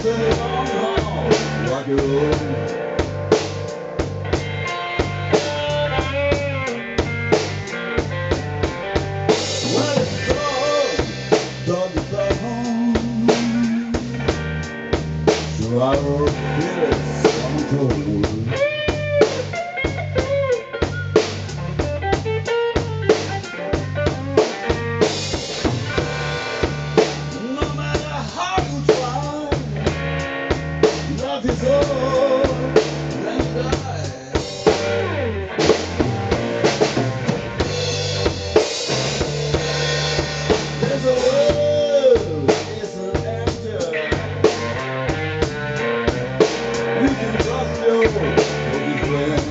say long haul, rocky road. When it's cold, dog is back home. So I will feel it some cold. Is old and die. There's a world that isn't empty. You can trust your old friend.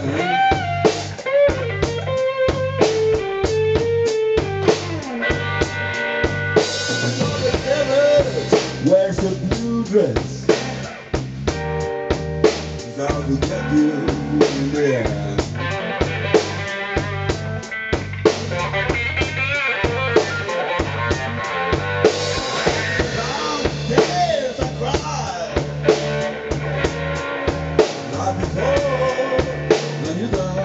So the devil wears a blue dress. I will get you in the end. Some days I cry, not before when you die.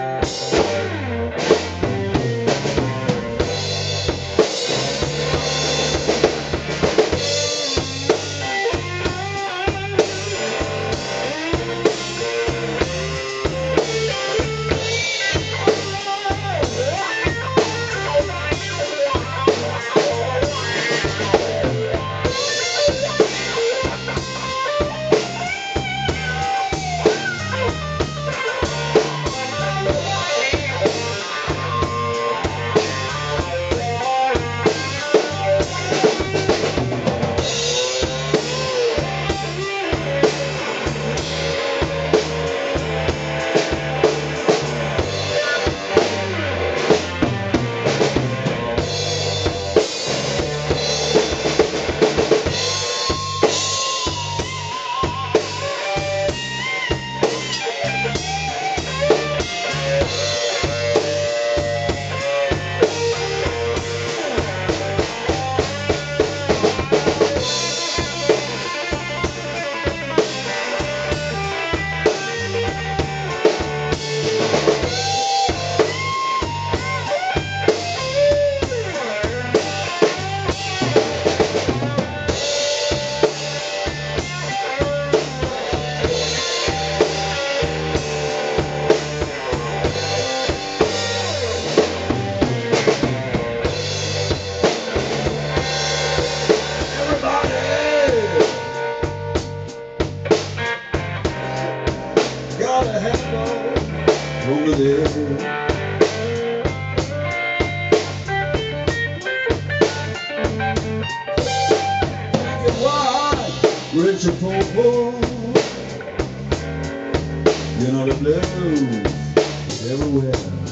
Gotta have over there. Black and white, rich and poor. You know the blues is everywhere.